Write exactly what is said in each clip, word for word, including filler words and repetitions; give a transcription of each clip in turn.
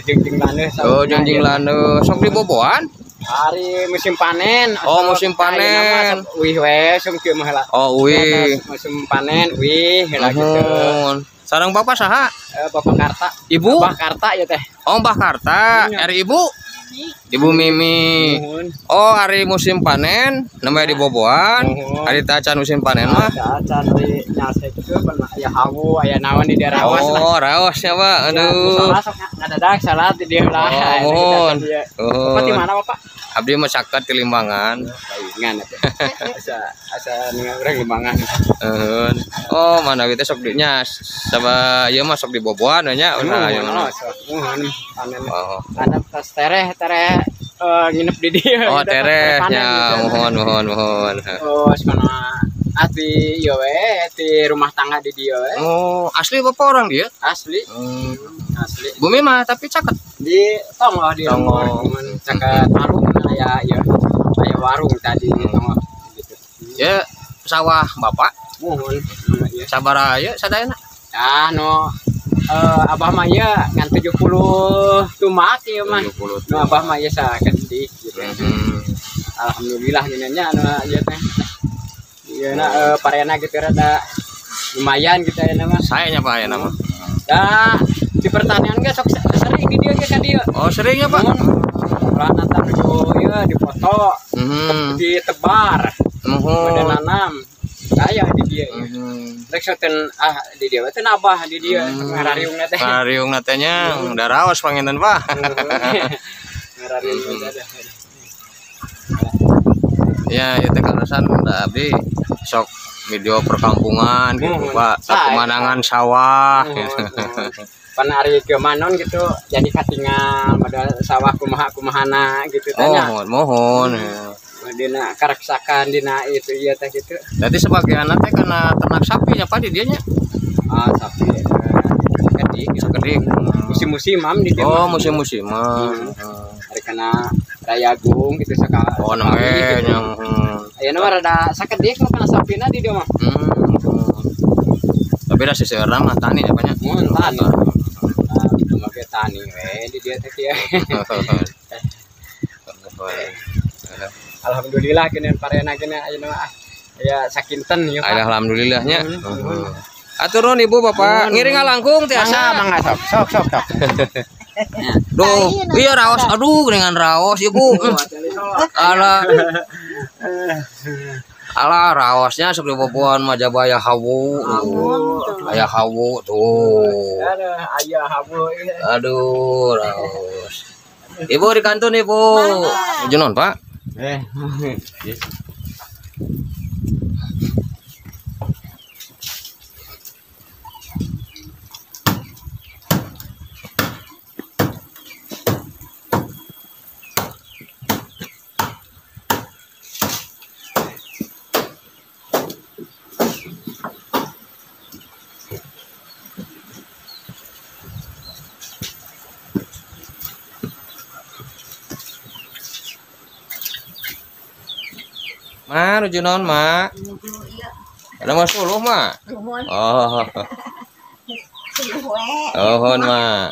jengjing lane. Oh, jengjing lane. Sok diboboan? Hari musim panen. Oh, musim panen. Wih we sung kieu mah heula. Oh, wih. Musim panen wih heula gitu. Sareng Bapak saha? Eh, Bapak Karta. Ibu? Bapak Karta ya teh. Oh, Mbah Karta. Ari Ibu? Ibu Mimi. Oh, hari musim panen namanya diboboan. Hari tacan musim panen mah. Tacan di nyase itu aya hawu, aya naon di daerah rawas lah. Oh, rawas ya, Pak. Aduh. Ngadadak salat di dieu lah. Oh, mohon. Bapak di mana, Bapak? Abdi mah caket di Limbangan. Saingan atuh. Asa asa ningal urang Limbangan. Heeh. Oh, mana kita sok dinya sama ieu mah sok diboboan nya ulah aya mah. Mohon panen. Oh. Ada tas tereh tereh nginep di dia. Oh, terehnya mohon mohon mohon. Oh, kana ati ieu we di rumah tangga di dia we. Oh, asli Bapak orang dia? Asli. Hmm. Asli. Bumi mah tapi caket. Di Tongo di Tongo. Caket warung aya ieu. Aya warung tadi di Tongo gitu. Ya, sawah Bapak. Mohon. Ieu. Sabaraha ieu sadayana? Ah, no. Uh, abah mah ya ngan tujuh puluh tumak ieu mah. tujuh puluh. Nu abah mah ya sakendik gitu. Hmm. Alhamdulillah nyeunanya anu ieu teh. Ieu na uh, parena gitu rada lumayan gitu ya nama. Saya nya Pak aya nama. Ya, di pertanian ge sok sering di dieu ge ka dieu. Oh, sering ya Pak. Ulah nantar ieu ieu dipoto, Hmm. ditebar, Mohon. pada nanam. Saya di dieu. Hmm. Rek soten ah di dieu teh nabah di dieu ngarariungna teh. Ngariung natenya udah raos panginten Pak. Ngarariung teh. Ya, itu karasan abdi sok video perkampungan gitu Pak. Pemandangan sawah. Pan hari kemanon gitu jadi katingal modal sawah kumaha kumahana gitu tanya. Mohon, mohon. Dina karaksakan dina itu iya teh gitu. Jadi sebagai anak teh karena ternak sapi nya Pak di dieu nya. Ah sapi kedik Sakedik. musim-musim am di dieu. Oh, musim-musim. Hari kana raya agung gitu sakala. Oh, namanya yang Ayeuna mah rada sakedik nu kana sapina di dieu mah. hmm. Tapi dah seseorang mah tani ya banyak. Mun tani. Ah, make tani we di dieu teh kieu. Alhamdulillah kene parena kene ayeuna mah aya sakinten ieu. Alhamdulillahnya. Aturun Ibu Bapak, ngiring langkung tiasa. Mangga sok sok sok sok. Duh, iya raos. Aduh, dengan raos Ibu. Alah. Alah raosnya sok diboboan Majabaya hawu. Aya hawu tuh. Aya hawu. Aduh, raos. Ibu di kantun Ibu. Junon Pak. Eh. Ma, nuju naon, Ma? Ada mas puluh, Ma? Oh. Oh, Ma.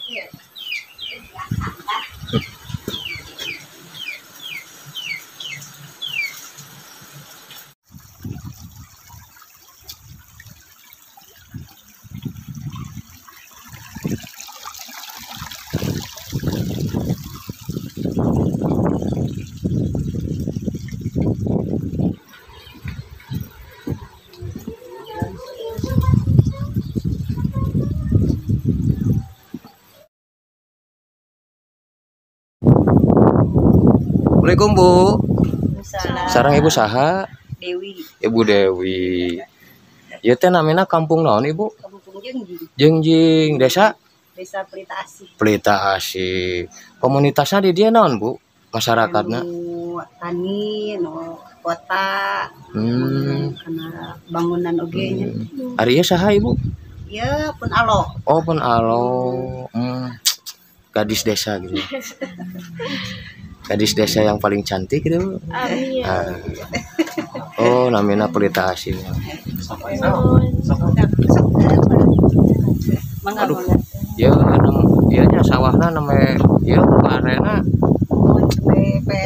Assalamualaikum Bu. Sarang Ibu saha? Dewi. Ibu Dewi. Ieu teh namina kampung naon Ibu? Kampung Jengjing. Jengjing, desa Desa Pelita Asih. Pelita Asih. Komunitasnya di dia naon Bu? Masyarakatnya? Anu tani, no kota. Hmm. Karena bangunan oge nya. Ari ieu saha Ibu? Ya pun alo. Oh, pun alo. Hmm. Gadis desa gitu. Gadis desa yang paling cantik gitu. Amin. Ah. Oh, namanya Pelita Asih. Mangga Aduh. mangga. Ya, anu iya nya sawahna namanya ieu parena Pepe.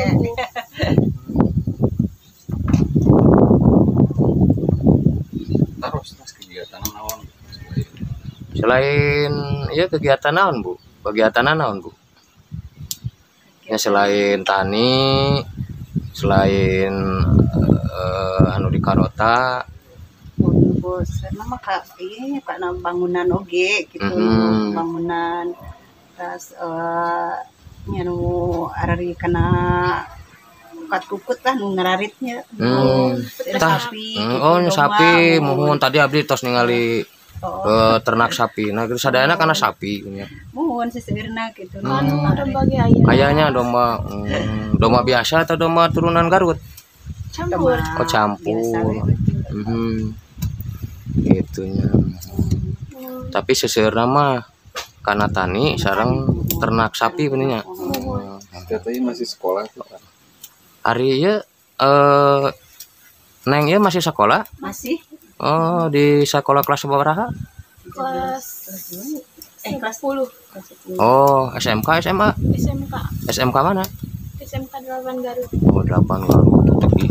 Terus terus kegiatan naon selain iya kegiatan naon Bu kegiatan naon Bu ya selain tani selain eh, anu di Karota Bos, nama kak, iya karena bangunan oge gitu, Mhm. bangunan, terus eh nyanu arari kena kukat kukut lah nu ngararitnya, Hmm. terus Tah. sapi, Hmm, gitu, oh domba, sapi mohon. mohon tadi abdi tos ningali Oh, eh, ternak sapi nah geus sadayana kana sapi nya. mohon sesegerna gitu. Hmm. domba ge aya. Ayahnya domba hmm, domba biasa atau domba turunan Garut Campur. Oh, campur. Biasa we gitu. hmm. Gitunya tapi seseurna mah karena tani sareng ternak sapi benernya hmm. Teh masih sekolah tuh kan. Ari ieu eh Neng ieu masih sekolah Masih oh di sekolah kelas berapa Kelas eh kelas sepuluh. kelas sepuluh. oh S M K S M A S M K. S M K mana S M K delapan Garut. oh delapan Garut tetep di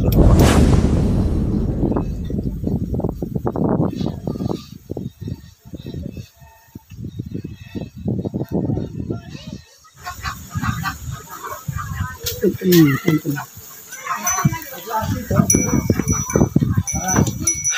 Punten, punten.